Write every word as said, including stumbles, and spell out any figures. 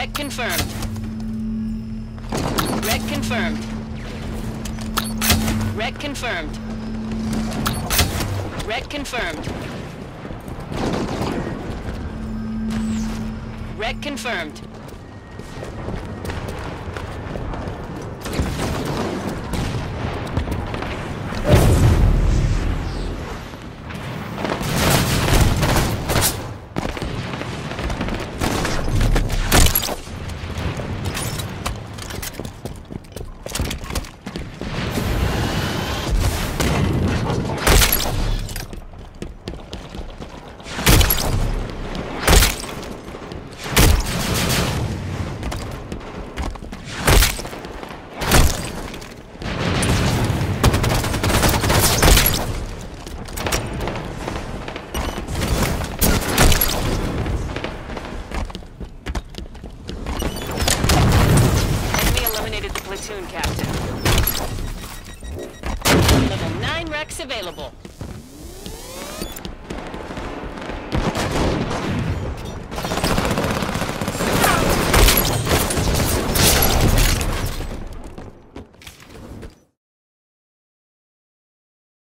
Wreck confirmed. Wreck confirmed. Wreck confirmed. Wreck confirmed. Wreck confirmed. Platoon captain. Level nine Rex available.